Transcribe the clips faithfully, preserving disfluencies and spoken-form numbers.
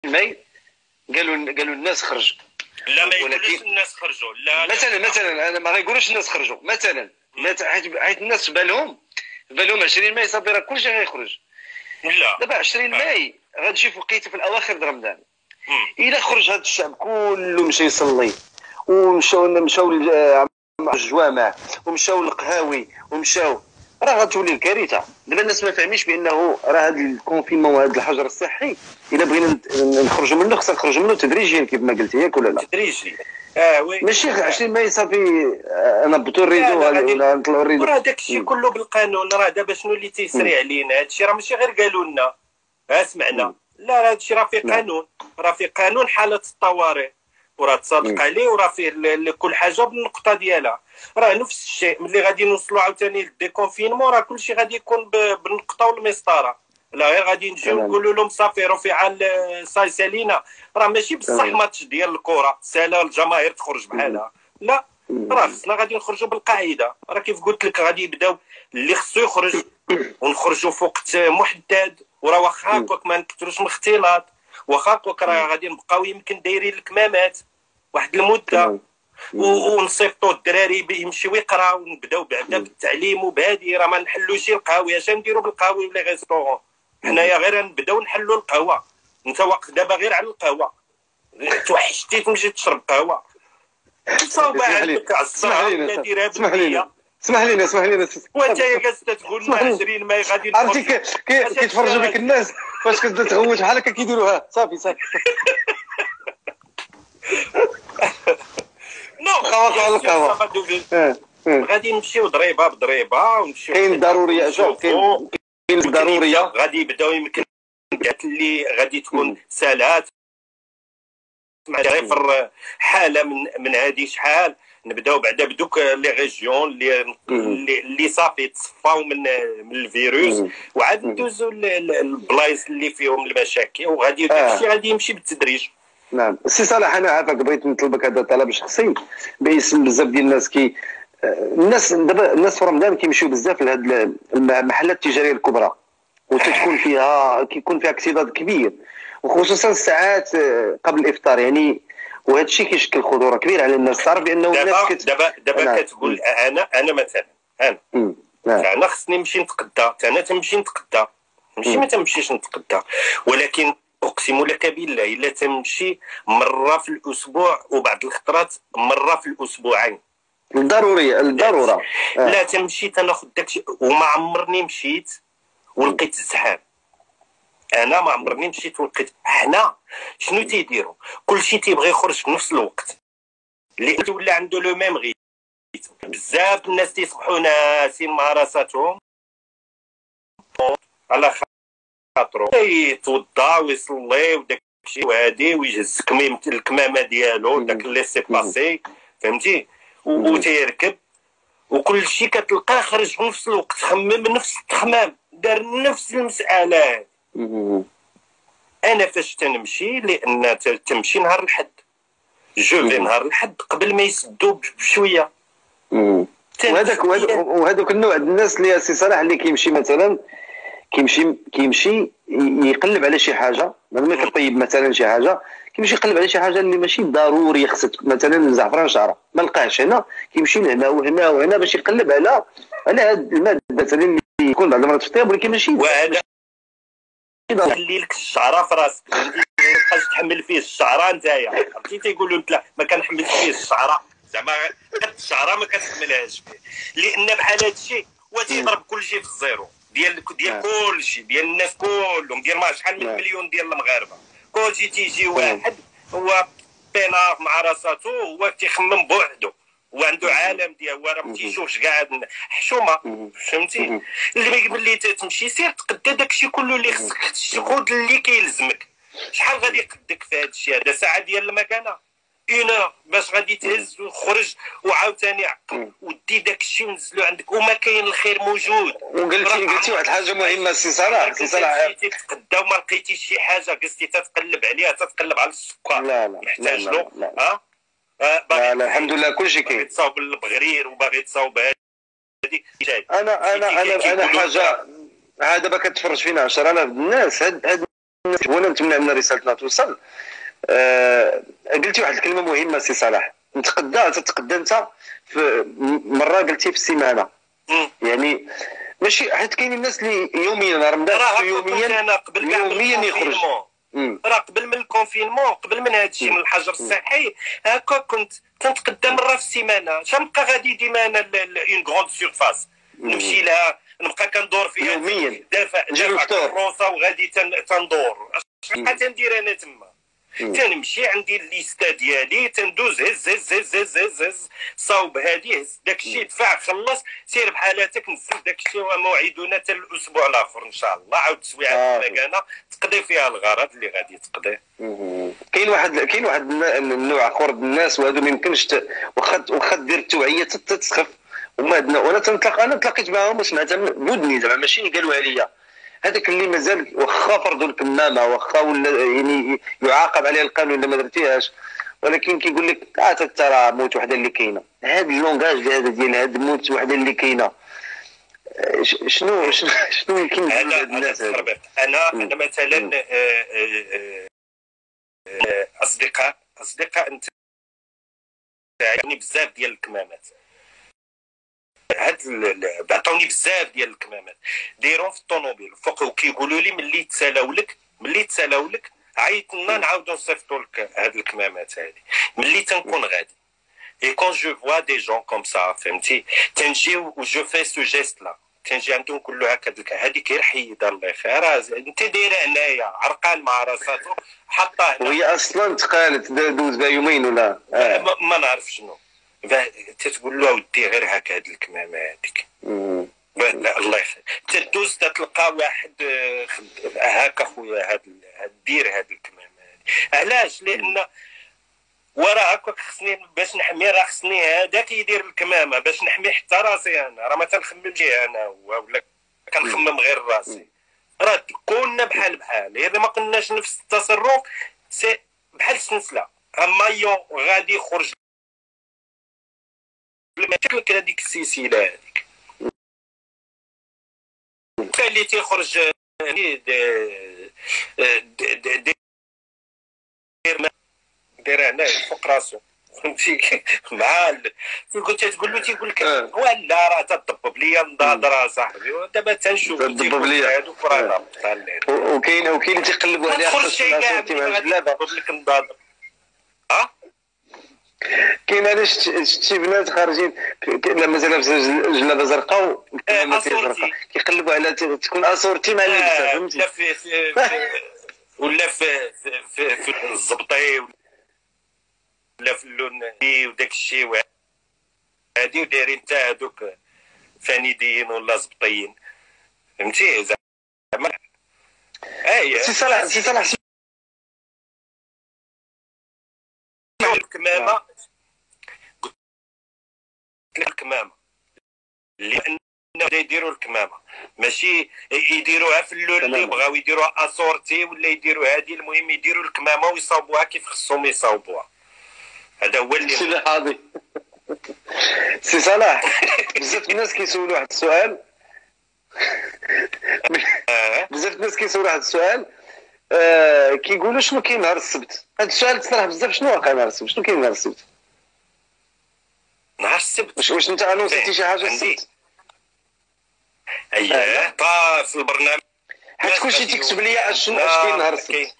ماي قالوا قالوا الناس خرج. لا ما يقولوش الناس خرجوا. لا مثلا لا. مثلا انا ما غيقولوش الناس خرجوا مثلا، حيت الناس في بالهم في بالهم عشرين ماي صافي راه كلشي غيخرج. لا دابا عشرين ماي غتجي في وقيته في الاواخر د رمضان. الا خرج هذا الشعب كله مشى يصلي ومشاو مشاو الجوامع ومشاو للقهاوي ومشاو، راه غتولي الكارثه. دابا الناس ما فاهمينش بانه راه هذا الكونفينمون وهذا الحجر الصحي الا بغينا نخرجوا منه خصنا نخرجوا منه تدريجيا كيف ما قلت ياك ولا لا؟ تدريجي. اه وي ماشي عشرين ماي صافي نهبطوا الريدو ولا نطلعوا الريدو. راه داك الشيء كله بالقانون. راه دابا شنو اللي تيسري علينا هذا الشيء؟ راه ماشي غير قالوا لنا ها سمعنا، لا هذا الشيء راه في قانون، راه في قانون حاله الطوارئ وراه تصادق عليه، وراه فيه كل حاجه بالنقطه ديالها. راه نفس الشيء ملي غادي نوصلوا عاوتاني للديكونفينمون راه كلشي غادي يكون بالنقطه والمسطره. لا غير غادي نجيو نقولوا لهم صافي رفع صاي سالينا. راه ماشي بصح ماتش ديال الكره سالا الجماهير تخرج بحالها، لا راه خصنا غادي نخرجوا بالقاعده. راه كيف قلت لك غادي يبداو اللي خصو يخرج ونخرجوا في وقت محدد، وراه واخا هكاك ما نكثروش من الاختلاط، واخا هكاك راه غادي نبقاو يمكن دايرين الكمامات واحد المده ونصيفطوا الدراري يمشيو يقراو ونبداو بعدا بالتعليم وبهادي. راه ما نحلوش القهاوي، اش نديروا بالقهاوي ولا غيستورون؟ حنايا غير نبداو نحلوا القهوه. انت واقف دابا غير على القهوه، توحشتي تمشي تشرب قهوه صوب عندك عصا ولا ديرها بالنيه. اسمح لينا اسمح لينا وانت يا جالس تقول لنا عشرين ماي غادي نخرج. عرفتي كيتفرجوا بك الناس فاش كتبدا تغوت بحال هكا كيديروها صافي صافي. نو خلاص على القهوه غادي نمشيو ضريبه بضريبه ونمشيو. كاين ضروريه شوف كاين كاين ضروريه غادي يبداو يمكن اللي غادي تكون سالات غير حاله من من هذه شحال نبداو بعدا بدوك لي ريجيون اللي اللي صافي تصفاو من من الفيروس وعاد ندوزو للبلايص اللي فيهم المشاكل وغادي داكشي غادي يمشي بالتدريج. نعم سي صالح انا عافاك بغيت نطلبك هذا طلب شخصي باسم بزاف ديال الناس كي الناس دابا الناس في رمضان كيمشيو بزاف لهاد المحلات التجاريه الكبرى وتتكون فيها كيكون فيها اكتظاظ كبير وخصوصا الساعات قبل الافطار يعني، وهذا الشيء كيشكل خطوره كبيره على الناس. تعرف بانه الناس كت... دابا دابا نعم. كتقول انا انا مثلا انا نعم. انا خصني نمشي نتقدى، انا تنمشي نتقدى ماشي ما تنمشيش نتقدى، ولكن اقسم لك بالله الا تمشي مره في الاسبوع وبعض الخطرات مره في الاسبوعين الضروريه الضروره لا, لا تمشي تناخذ داكشي. وما عمرني مشيت ولقيت الزحام، انا ما عمرني مشيت ولقيت. حنا شنو تيديروا كلشي تيبغي يخرج في نفس الوقت اللي ولا عنده لو ميم غيت. بزاف الناس تيصبحوا ناسين مع راساتهم على خاطرو يتوضا ويصلي وداك الشيء وهادي ويجهز كميمه الكمامه ديالو داك اللي سي باسي فهمتي وتيركب وكلشي كتلقاه خرج في نفس الوقت، خمم نفس التخمام، دار نفس المساله. انا فاش تنمشي لان تمشي نهار الحد جو في نهار الحد قبل ما يسدوا بشويه. وهذاك وهذوك النوع الناس اللي سي صلاح اللي كيمشي مثلا كيمشي كيمشي يقلب على شي حاجه لما كطيب مثلا شي حاجه كيمشي يقلب على شي حاجه اللي ماشي ضروري خصك مثلا زعفران شعره ما لقاهش هنا كيمشي لهنا وهنا وهنا باش يقلب على على هاد الماده مثلا اللي يكون بعض المرات في الطياب ولكن ماشي وهذا خلي لك الشعره في راسك ما تبقاش تحمل فيه الشعره نتايا عرفتي تيقولوا انت لا ما كنحملش فيه الشعره زعما قد الشعره ما كتحملهاش فيه لان بحال هذا الشيء هو تيضرب كلشي في الزيرو ديال ديال كلشي ديال الناس كلهم ديال ما شحال من مليون ديال المغاربه كلشي تيجي واحد هو بينار مع راساتو هو تيخمم بوحدو وعنده عالم ديالو راه ما تيشوفش كاع حشومه فهمتي. اللي ملي تمشي سير تقدا داكشي كله اللي خصك خذ اللي كيلزمك. شحال غادي يقدك في هذا الشيء هذا؟ ساعه ديال المكانه انا باش غادي تهز وخرج وعاوتاني عقل ودي داكشي ونزلو عندك وما كاين الخير موجود. وقلتي قلتي واحد الحاجه مهمه سي صلاح سي صلاح مشيتي تتقدا وما لقيتيش شي حاجه قصتي تتقلب عليها تتقلب على السكر لا لا محتاج له ها آه لا لا الحمد لله كلشي كاين. تصاوب البغرير وباغي تصاوب هذيك انا انا انا انا حاجه هذا دابا كتفرج فينا عشرة آلاف الناس هاد وانا نتمنى ان رسالتنا توصل. آه قلتي واحد الكلمه مهمه سي صلاح، نتقدى تتقدى انت في مره قلتي في السيمانه، يعني ماشي حيت كاينين الناس اللي يوميا نهار مدار يوميا انا قبل يوميا يخرج. راه قبل من الكونفينمون، قبل من هذا الشيء، من الحجر الصحي، هكا كنت تنتقدى مره في السيمانه. شنبقى غادي ديما انا اون غروند سيرفاس نمشي لها، نبقى كندور فيها يوميا دافع دافع كروسه وغادي تندور. شحال تندير انا تما؟ تنمشي عندي الليسته ديالي، تندوز هز هز هز هز هز, هز صاوب هادي، هز داكشي، دفع، خلص، سير بحالاتك، نزل داكشي، وموعدنا حتى الاسبوع الاخر ان شاء الله. عاود تسويعه آه. المكانه تقضي فيها الغرض اللي غادي تقضيه. كاين واحد كاين واحد النوع اخر من الناس، وهذو ما يمكنش واخا واخا دير التوعيه تتسخف هما عندنا. وانا تنطلق انا تلاقيت معاهم وسمعتها بودني زعما ماشي قالوها ليا. هذاك اللي مازال واخا فرضوا الكمامه، واخا ولا يعني يعاقب عليه القانون الا ما درتيهاش، ولكن كيقول لك اه ترى موت وحده اللي كاينه. هذا اللونغاج هذا ديال هذا موت وحده اللي كاينه، شنو شنو شنو يمكن نقول لهاد الناس هذا؟ انا انا مثلا اصدقاء اصدقاء انت يعني بزاف ديال الكمامات، هاد عطاوني بزاف ديال الكمامات دايرهم في الطوموبيل فوق، وكيقولوا لي ملي تسالاو لك ملي تسالاو لك عيط لنا نعاودو نصيفطوا لك هاد الكمامات هادي ملي تنكون غادي. اي كون جو فوا دي جون كوم سا فهمتي، تنجي و جو في سو جيست لا، تنجي عندهم نقول له هكا هذيك غير حيدها الله يخير، انت دايره هنايا عرقان مع راساتو حطها هنا، وهي اصلا تقالت دوز بها يومين ولا آه. ما, ما نعرف شنو، تتقول له اودي غير هكا هاد الكمامه هذيك لا الله يخير، تدوز تلقى واحد هكا خويا هاد دير هاد الكمامه هادي. علاش؟ لان وراه هكاك خصني باش نحمي، راه خصني هذاك يدير الكمامه باش نحمي حتى راسي انا، راه ما تنخممش انا ولا كنخمم غير راسي، راه كنا بحال بحال، اذا ما قلناش نفس التصرف سي بحال السلسله، مايون غادي يخرج لما تكلك هذيك السلسله هذيك اللي تيخرج دير دير هنا فوق راسو فهمتي مع كنت تقول له تيقول لك ولا راه تضبب ليا النظاره صاحبي، ودابا تنشوف تضبب ليا هذوك راه وكاين وكاين اللي تيقلبوا عليها خص كاع تضبب لك النظاره. ها كاين انا شتي بنات خارجين لا مازال لابسه جلابه زرقاء كيقلبوا على تكون اسورتي مع اللبسه فهمتي، ولا في ولا في في في الزبطي ولا في اللون وداك الشيء هادي، ودايرين حتى هذوك فانيديين ولا زبطيين فهمتي زعما. اي سي صلاح سي صلاح الكمامه قلت لك الكمامه لان يديروا الكمامه ماشي يديروها في اللون اللي بغاو يديروها اسورتي ولا يديروا هذه، المهم يديروا الكمامه ويصاوبوها كيف خصهم يصاوبوها، هذا هو اللي سي هادي. سي صلاح بزاف الناس كيسولوا واحد السؤال بزاف الناس كيسولوا واحد السؤال آه كيقولوا شنو كاين نهار السبت؟ هذا السؤال تصراحه بزاف، شنو واقع نهار السبت؟ شنو كاين نهار السبت؟ نهار السبت واش واش انت انونسيتي شي حاجه السبت؟ اييه طا في البرنامج حيت كلشي تكتب لي شنو اش كاين نهار السبت.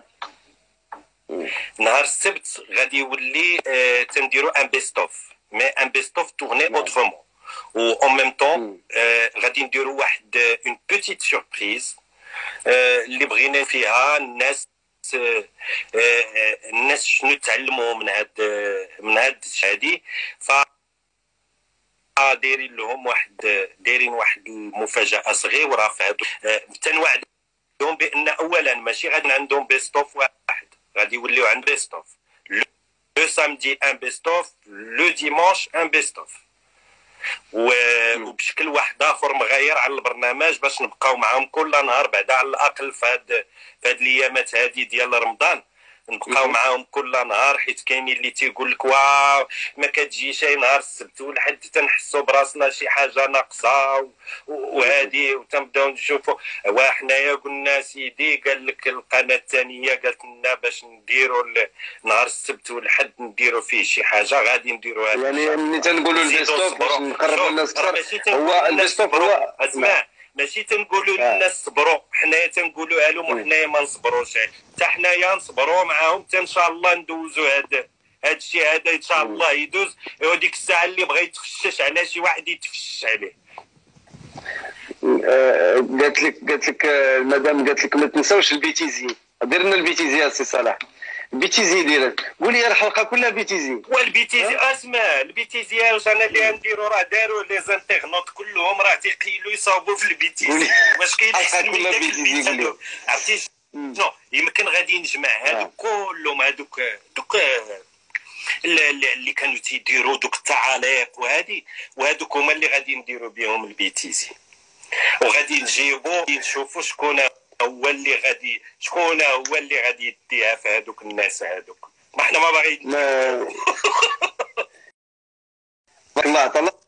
نهار السبت غادي يولي آه تنديروا ان بيستوف مي ان بيستوف تورني اوترومون و اون ميم طون غادي نديروا واحد اون بوتيت سوربريز اللي بغينا فيها الناس آه آه الناس شنو تعلموا من هاد من هاد الشادي، ف دايرين لهم واحد دايرين واحد المفاجاه صغيره في هادو، تنوعدهم بان اولا ماشي غادي عندهم بيستوف واحد، غادي يوليو عند بيستوف لو سامدي ان بيستوف لو ديمونش ان بيستوف وبشكل واحد اخر مغاير على البرنامج باش نبقاو معاهم كل نهار بعدا على الاقل في هاد في هاد الايامات هادي ديال رمضان، نبقاو معاهم كل نهار، حيت كاينين اللي تيقول لك واو ما كتجيش اي نهار السبت والحد تنحسوا براسنا شي حاجه ناقصه وهادي، وتنبداو نشوفوا. وحنايا قلنا سيدي، قال لك القناه الثانيه قالت لنا باش نديروا نهار السبت والحد نديروا فيه شي حاجه غادي نديروها. يعني ملي تنقولوا البيستوف باش نقربوا الناس اكثر، هو البيستوف هو اسمع، ماشي تنقولوا للناس صبروا، حنايا تنقولوها لهم وحنايا ما نصبروش، حتى حنايا نصبروا معاهم حتى ان شاء الله ندوزوا هذا هذا الشيء هذا ان شاء الله يدوز. وديك الساعه اللي بغى يتفشش على شي واحد يتفشش عليه. قالت لك قالت لك المدام قالت لك ما تنساوش البيتيزي، درنا البيتيزي السي صلاح، البيتيزي ديالك قولي الحلقه كلها بيتيزي. والبيتيزي اسمع البيتيزي واش انا اللي نديرو، راه داروا لي زانتيغنوت كلهم راه تيقيلوا يصاوبوا في البيتيزي. واش كاين احسن من داك البيتيزي؟ عرفتي شنو يمكن غادي نجمع هذوك كلهم، هذوك دوك اللي كانوا تيديروا دوك التعاليق وهذه، وهذوك هما اللي غادي نديروا بهم البيتيزي، وغادي نجيبوا نشوفوا شكون هو اللي غادي شكون هو اللي غادي يديها في هذوك الناس هذوك. ما احنا ما باغيين الله